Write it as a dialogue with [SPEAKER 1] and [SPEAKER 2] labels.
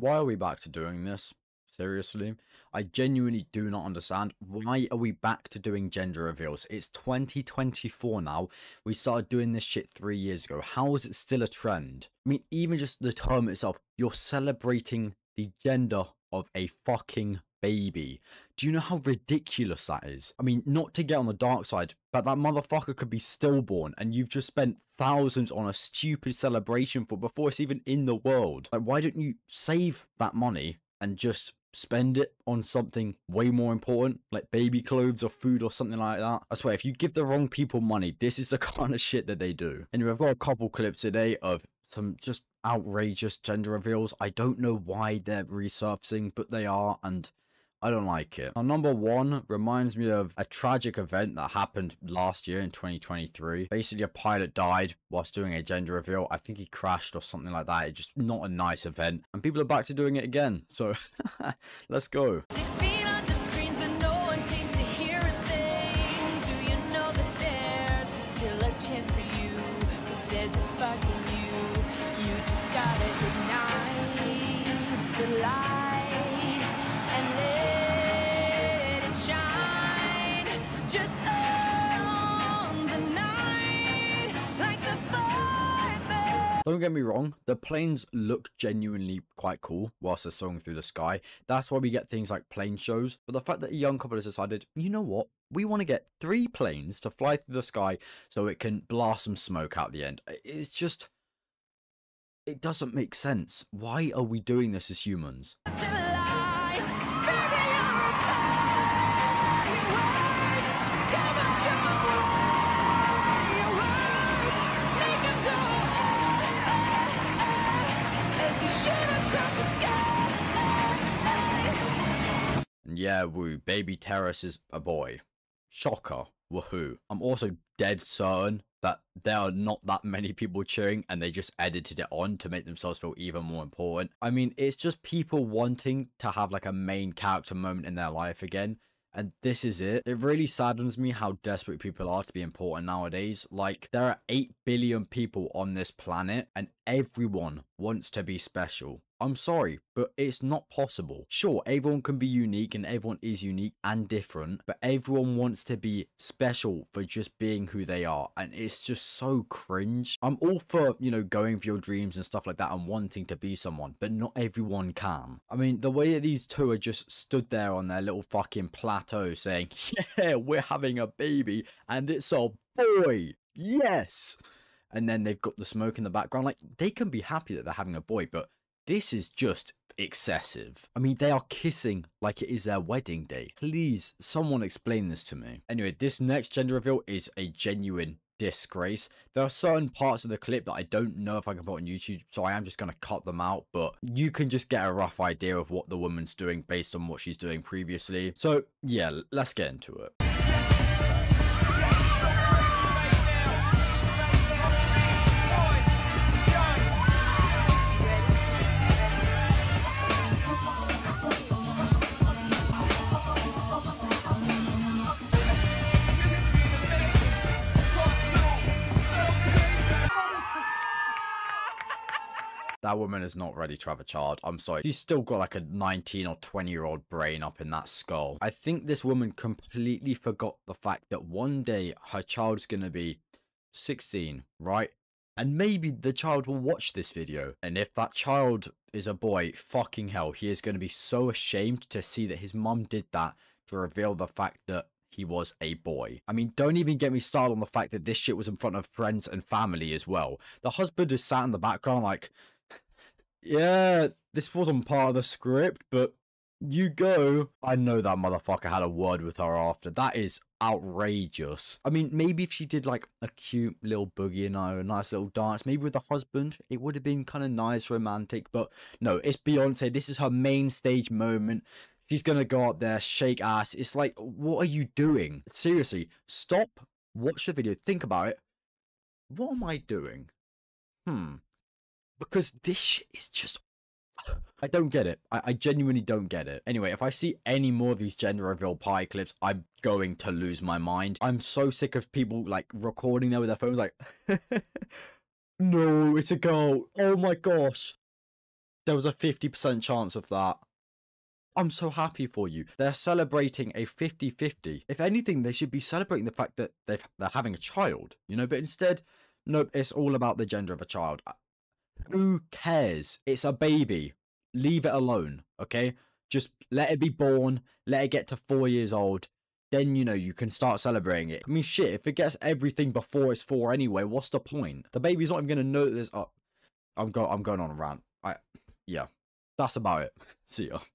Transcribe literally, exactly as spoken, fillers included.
[SPEAKER 1] Why are we back to doing this? Seriously? I genuinely do not understand. Why are we back to doing gender reveals? It's twenty twenty-four now. We started doing this shit three years ago. How is it still a trend? I mean, even just the term itself, you're celebrating the gender of a fucking baby. Do you know how ridiculous that is? I mean, not to get on the dark side, but that motherfucker could be stillborn and you've just spent thousands on a stupid celebration for before it's even in the world. Like, why don't you save that money and just spend it on something way more important, like baby clothes or food or something like that? I swear, if you give the wrong people money, this is the kind of shit that they do. Anyway, I've got a couple clips today of some just outrageous gender reveals. I don't know why they're resurfacing, but they are, and I don't like it. Now, number one reminds me of a tragic event that happened last year in twenty twenty-three. Basically, a pilot died whilst doing a gender reveal. I think he crashed or something like that. It's just not a nice event. And people are back to doing it again. So, let's go.
[SPEAKER 2] Six feet under screens, but no one seems to hear a thing. Do you know that there's still a chance for you? 'Cause there's a spark in you. You just gotta ignite the light. Just on the night, like the fire.
[SPEAKER 1] Don't get me wrong, the planes look genuinely quite cool whilst they're soaring through the sky. That's why we get things like plane shows. But the fact that a young couple has decided, you know what? We want to get three planes to fly through the sky so it can blast some smoke out the end. It's just, it doesn't make sense. Why are we doing this as humans? Yeah, woo, baby Terrace is a boy. Shocker, woohoo. I'm also dead certain that there are not that many people cheering and they just edited it on to make themselves feel even more important. I mean, it's just people wanting to have like a main character moment in their life again. And this is it. It really saddens me how desperate people are to be important nowadays. Like, there are eight billion people on this planet and everyone wants to be special. I'm sorry, but it's not possible. Sure, everyone can be unique and everyone is unique and different, but everyone wants to be special for just being who they are. And it's just so cringe. I'm all for, you know, going for your dreams and stuff like that and wanting to be someone, but not everyone can. I mean, the way that these two are just stood there on their little fucking plateau saying, yeah, we're having a baby and it's a boy. Yes. And then they've got the smoke in the background. Like, they can be happy that they're having a boy, but this is just excessive. I mean, they are kissing like it is their wedding day. Please, someone explain this to me. Anyway, this next gender reveal is a genuine disgrace. There are certain parts of the clip that I don't know if I can put on YouTube, so I am just going to cut them out, but you can just get a rough idea of what the woman's doing based on what she's doing previously. So, yeah, let's get into it. That woman is not ready to have a child. I'm sorry. She's still got like a nineteen or twenty year old brain up in that skull. I think this woman completely forgot the fact that one day her child's gonna be sixteen, right? And maybe the child will watch this video. And if that child is a boy, fucking hell, he is going to be so ashamed to see that his mum did that to reveal the fact that he was a boy. I mean, don't even get me started on the fact that this shit was in front of friends and family as well. The husband is sat in the background like, yeah, this wasn't part of the script, but you go. I know that motherfucker had a word with her after. That is outrageous. I mean, maybe if she did like a cute little boogie, you know, a nice little dance, maybe with the husband, it would have been kind of nice, romantic. But no, it's Beyonce. This is her main stage moment. She's gonna go up there, shake ass. It's like, what are you doing? Seriously, stop, watch the video, think about it. What am I doing? Hmm. Because this shit is just, I don't get it. I, I genuinely don't get it. Anyway, if I see any more of these gender reveal pie clips, I'm going to lose my mind. I'm so sick of people like recording there with their phones like, no, it's a girl. Oh my gosh. there was a fifty percent chance of that. I'm so happy for you. They're celebrating a fifty fifty. If anything, they should be celebrating the fact that they've, they're having a child, you know, but instead, nope, it's all about the gender of a child. Who cares? It's a baby. Leave it alone, okay? Just let it be born, let it get to four years old. Then, you know, you can start celebrating it. I mean, shit, if it gets everything before it's four anyway, what's the point? The baby's not even going to know this. Oh, I'm, go I'm going on a rant. I, yeah, that's about it. See ya.